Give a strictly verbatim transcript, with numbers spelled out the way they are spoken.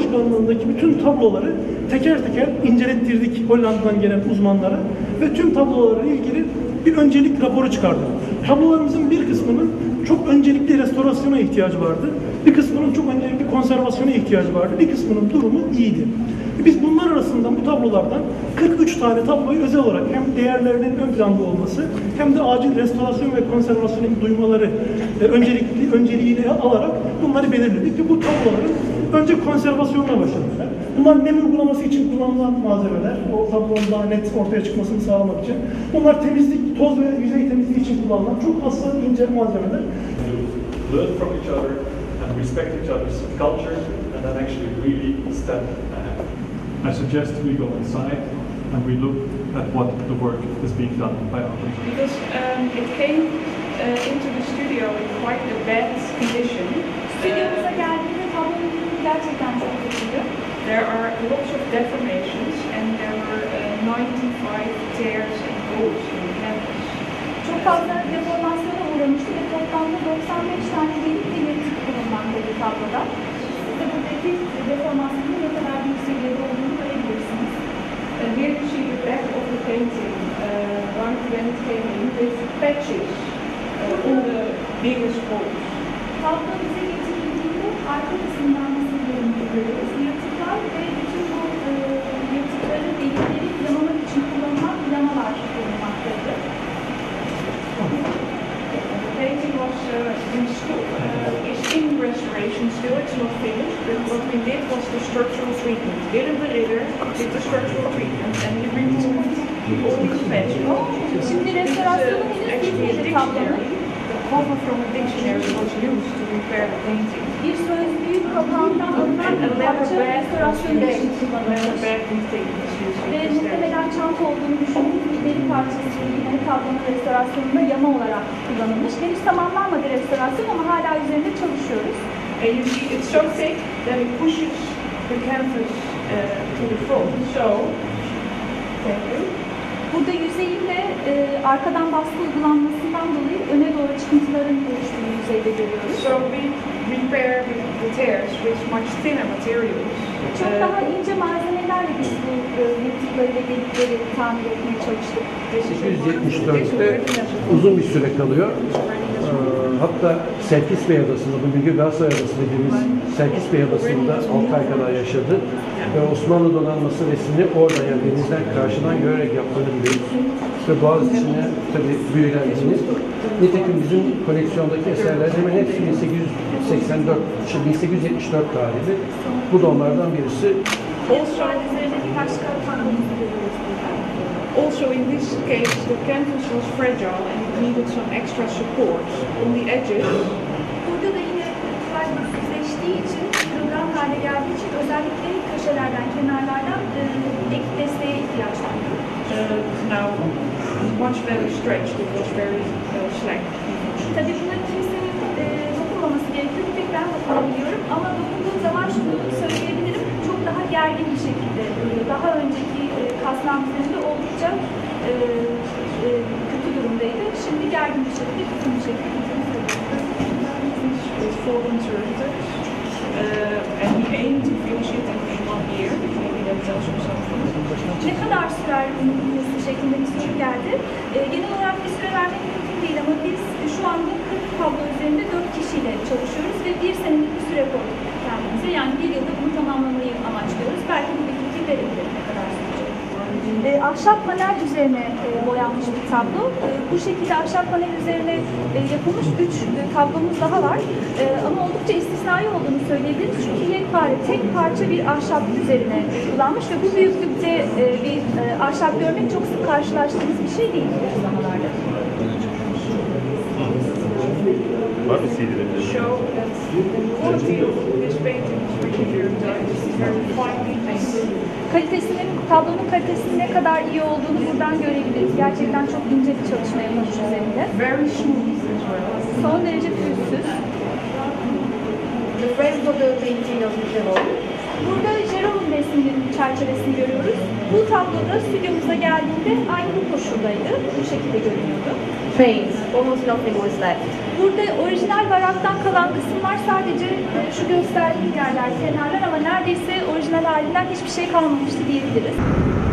Başkanlığındaki bütün tabloları teker teker incelettirdik Hollanda'dan gelen uzmanlara ve tüm tablolarla ilgili bir öncelik raporu çıkardık. Tablolarımızın bir kısmının çok öncelikli restorasyona ihtiyacı vardı. Bir kısmının çok öncelikli konservasyona ihtiyacı vardı. Bir kısmının durumu iyiydi. Biz bunlar arasından, bu tablolardan kırk üç tane tabloyu özel olarak hem değerlerinin ön planda olması hem de acil restorasyon ve konservasyon duymaları e, öncelikli önceliğini alarak bunları belirledik ve bu tabloların önce konservasyonla başladılar. Bunlar nem uygulaması için kullanılan malzemeler, o tablonun daha net ortaya çıkmasını sağlamak için. Bunlar temizlik, toz ve yüzey temizliği için kullanılan çok hassas, ince malzemeler. Learn from each other and respect each other's culture and then actually really step ahead. I suggest we go inside and we look at what the work is being done by others. Because um, it came uh, into the studio in quite a bad condition. Stüdyomuza geldiğinde tablonun gerçekten çok kötüydü. There are lots of deformations and there were uh, ninety-five tears and holes in the canvas. Çok fazla deformasyona uğramıştı ve toplamda doksan beş tane delik ve yırtık bulunmaktaydı tabloda. Siz de buradaki deformasyonun ne kadar büyük seviyede olduğunu görebilirsiniz. Uh, here you see the back of the painting. Uh, one when it came in with patches uh, on the biggest holes. Tablo bize getirildiğinde arka kısımdan nasıl görüntü görüyoruz. Yırtıklar ve bütün bu e, yırtıkların delikleri yamamak için kullanılan yamalar bulunmaktaydı. The painting was uh, in still, uh, is in restoration still, it's not finished, but what we did was the structural treatment. Willem de Ridder did the structural treatment and he removed all these patches. Şimdi restorasyonu henüz bitmedi tablonun. The cover from a dictionary was used to repair the painting. Bir sözlüğün kapağından alınan bir parça restorasyon için kullanılmış. Ve muhtemelen çanta olduğunu düşündüğümüz bir deri parçası yine tablonun restorasyonunda yama olarak kullanılmış. Henüz tamamlanmadı restorasyon ama hala üzerinde çalışıyoruz. And you see it's so thick that it pushes the canvas uh, to the front. So, thank you. Burada yüzeyinde e, arkadan baskı uygulanmasından dolayı öne doğru çıkıntıların oluştuğunu yüzeyde görüyoruz. So we repair the tears with much thinner materials. Çok daha ince malzemelerle biz bu e, yırtıkları ve delikleri tamir etmeye çalıştık. sekiz yüz yetmiş dörtte uzun bir süre kalıyor. Hatta Serkis Bey Adası'nda, bugünkü Galatasaray Adası dediğimiz Serkis Bey Adası'nda altı ay kadar yaşadı. Ve Osmanlı donanması resmini oradan, yani denizden karşıdan görerek yaptığını biliyoruz. Ve Boğaziçi'ne tabii büyülendiğini. Nitekim bizim koleksiyondaki eserler hemen hepsi bin sekiz yüz seksen dört, bin sekiz yüz yetmiş dört tarihli. Bu da onlardan birisi. Also, Also in this case the canvas was fragile and it needed some extra support on the edges. Burada da yine fragmentsizleştiği için, kırılgan hale geldiği için özellikle köşelerden, kenarlardan e, ek desteğe ihtiyaç duyuyor. Uh, now much better stretched, it was very uh, slack. Tabii buna kimsenin e, dokunmaması gerekiyor. Bir tek ben dokunabiliyorum ama dokunduğum zaman şunu söyleyebilirim, çok daha gergin bir şekilde duruyor. Daha önceki e, kasnağın üzerinde oldukça e, e, kötü durumdaydı. Şimdi gergin bir şekilde, kötü bir şekilde With four conservatives, uh, and we aim to finish it in one year. Maybe that tells you something. Ne kadar sürer bunun bitmesi şeklinde bir soru geldi. E, genel olarak bir süre vermek mümkün değil ama biz şu anda kırk tablo üzerinde dört kişiyle çalışıyoruz ve bir senelik bir süre koyduk kendimize. Yani bir yılda bunu tamamlamayı amaçlıyoruz. Belki bu bir fikir verebilir ne kadar sürecek. E, ahşap panel üzerine e, boyanmış bir tablo. E, bu şekilde ahşap panel üzerine e, yapılmış üç e, tablomuz daha var. E, ama oldukça istisnai olduğunu söyleyebiliriz. Çünkü yekpare, tek parça bir ahşap üzerine kullanmış ve bu büyüklükte e, bir e, ahşap görmek çok sık karşılaştığımız bir şey değil bu uygulamalarda. Var mı C D'de? Show that the quality of this painting is really very nice. It's very finely painted. Kalitesinin, tablonun kalitesinin ne kadar iyi olduğunu buradan görebiliriz. Gerçekten çok ince bir çalışma yapılmış üzerinde. Very smooth as well. Son derece pürüzsüz. The frame for the painting of Jerome. Burada Jerome resminin çerçevesini görüyoruz. Bu tabloda stüdyomuza geldiğinde aynı bu koşuldaydı. Bu şekilde görünüyordu. Paint. almost nothing was left. Burada orijinal baraktan kalan kısımlar sadece e, şu gösterdiğim yerler, kenarlar ama neredeyse orijinal halinden hiçbir şey kalmamıştı diyebiliriz.